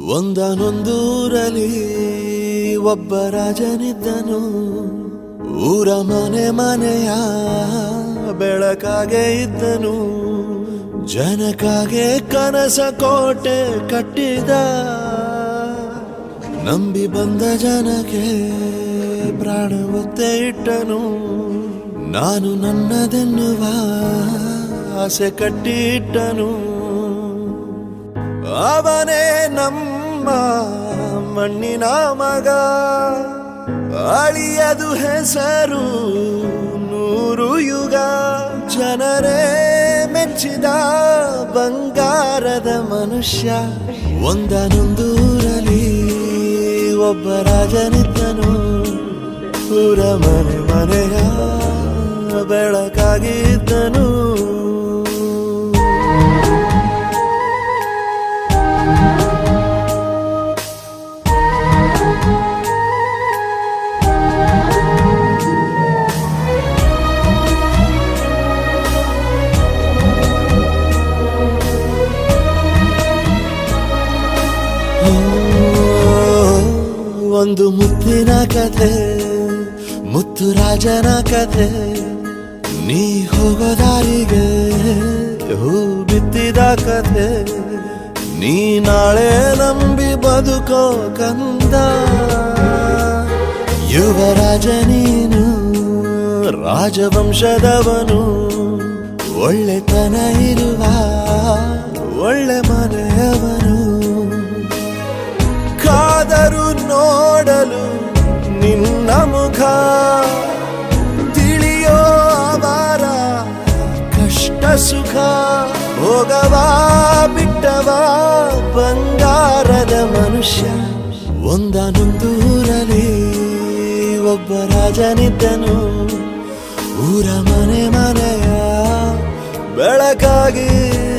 ಒಂದನೊಂದೂರಲ್ಲಿ ಒಬ್ಬ ರಾಜನಿದ್ದನು. ಊರ ಮನೆ ಮನೆಯ ಬೆಳಕಾಗೆ ಇದ್ದನು. ಜನಕಾಗೆ ಕನಸ ಕೋಟೆ ಕಟ್ಟಿದ. ನಂಬಿ ಬಂದ ಜನಕ್ಕೆ ಪ್ರಾಣ ಒತ್ತೆ ಇಟ್ಟನು. ನಾನು ನನ್ನದೆನ್ನುವ ಆಸೆ ಕಟ್ಟಿಟ್ಟನು. ಅವನೇ ನಮ್ಮ ಮಣ್ಣಿನ ಮಗ. ಅಳಿಯದು ಹೆಸರು 100 ಯುಗ. ಜನರೇ ಮೆಚ್ಚಿದ ಬಂಗಾರದ ಮನುಷ್ಯ. ಒಂದನೊಂದೂರಲ್ಲಿ ಒಬ್ಬ ರಾಜನಿದ್ದನು. ಊರ ಮನೆ ಮನೆಯ ಬೆಳಕಾಗಿದ್ದನು. ಒಂದು ಮುತ್ತಿನ ಕಥೆ, ಮುತ್ತು ರಾಜನ ಕಥೆ. ನೀ ಹೋಗೋ ದಾರಿಗೆ ಹೂ ಬಿತ್ತಿದ ಕಥೆ. ನೀ ನಾಳೆ ನಂಬಿ ಬದುಕೋ ಕಂದ. ಯುವರಾಜ ನೀನು, ರಾಜವಂಶದವನು. ಒಳ್ಳೆತನ ಇರುವ ಒಳ್ಳೆ ಮನೆಯವನು. ಕಾದರು ನೋಡಲು ನಿನ್ನ ಮುಖ. ತಿಳಿಯೋ ಅವರ ಕಷ್ಟ ಸುಖ. ಹೋಗವಾ ಬಿಟ್ಟವಾ ಬಂಗಾರದ ಮನುಷ್ಯ. ಒಂದನೊಂದೂರಲ್ಲಿ ಒಬ್ಬ ರಾಜನಿದ್ದನು. ಊರ ಮನೆ ಮನೆಯ ಬೆಳಕಾಗಿ